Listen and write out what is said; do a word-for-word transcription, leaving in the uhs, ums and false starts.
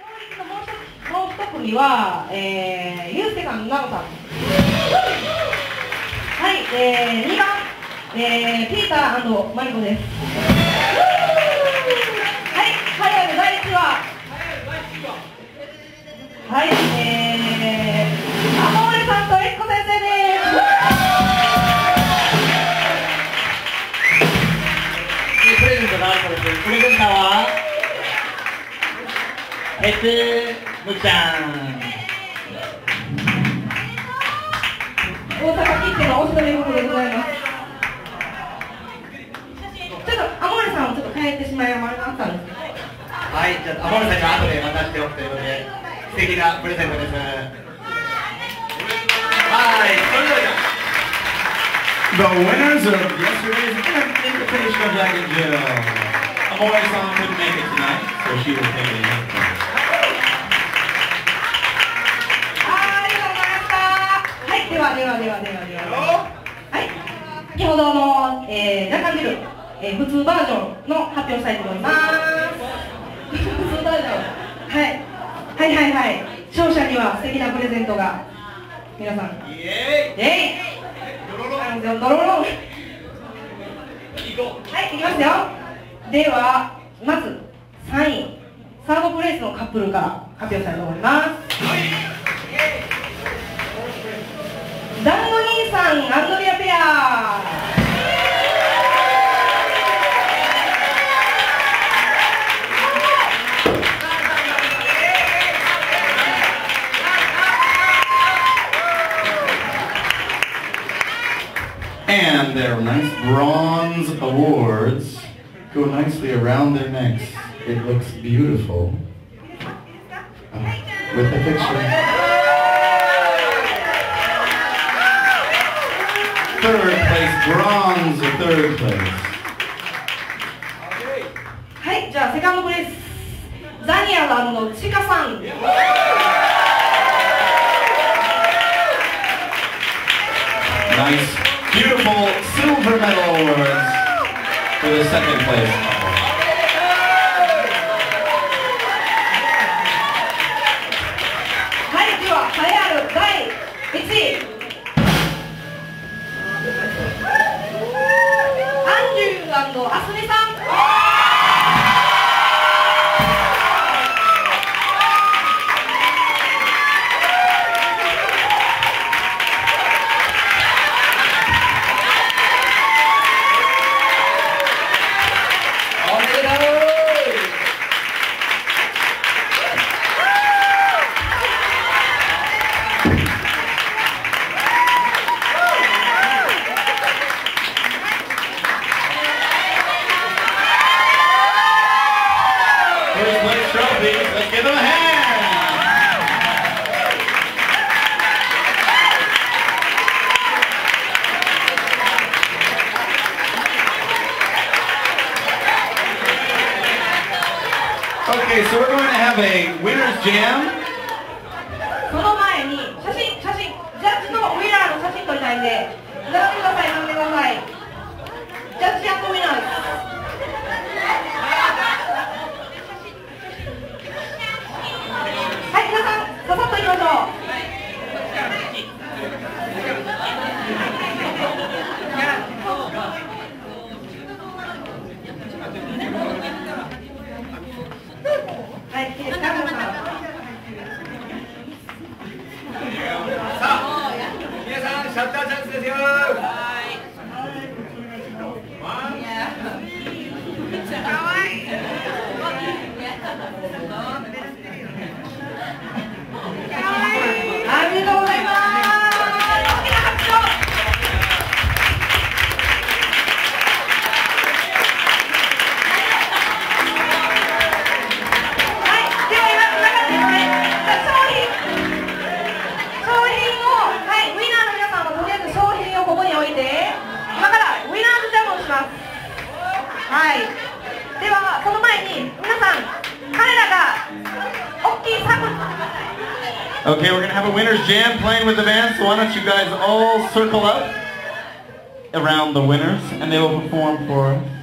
もう一組は、えー、ゆうすけさん、なおさん。はい、えー、にばん、えー、ピーター&マリコです。はい、栄えあるだいいちわ。はい、えー、アモーレさんとエッコ先生です。 プレゼントがあるからです。プレゼンターはえつむちゃん。 大阪切手のおしどり袋でございます。ちょっとアモーレさんをちょっと変えてしまいましたんですけど。 はい、じゃあアモーレさんには後で渡しておくということで素敵なプレゼントです。はい、それではじゃあ The winners of yesterday's Invitational Jack and Jill. Amore-san couldn't make it tonight, so she will take it in. はい、ではではではではでは。はい、先ほどの、えー、ジャッカンジル、えー、普通バージョンの発表したいと思います。普通バージョン。はい、はいはいはい。勝者には素敵なプレゼントが皆さん。イエーイ。イエーイ。ドロロン。ドロロン。はい、いきますよ。ではまずさんい、サードプレイスのカップルから発表したいと思います。団子兄さん、アンドリアペア。 And their nice bronze awards go nicely around their necks. It looks beautiful. Uh, with the picture. Third place, bronze third place. はい、じゃあセカンドプレイス、ザニアランのチカさん。 Nice, beautiful silver medal awards for the second place. はい、では栄えあるだいいちい、アンジュー&アスミさん。 Let's give them a hand! Okay, so we're going to have a winner's jam. その前に写真、写真、ジャッジのウィナーの写真撮りたいんで、並んでください、並んでください。ジャッジ&ウィナーです。はい、皆さん、ささっといきましょう。はい、いいですか、皆さん。 さあ、皆さん、シャッターチャンスですよ。 ありがとうございます。大きな拍手を。はい、では今中で商品商品を、はい、ウィナーの皆さんはとりあえず商品をここに置いて、今からウィナーズジャムをします。はい、ではその前に皆さん、彼らが大きいサブ。 Okay, we're going to have a winner's jam playing with the band, so why don't you guys all circle up around the winners, and they will perform for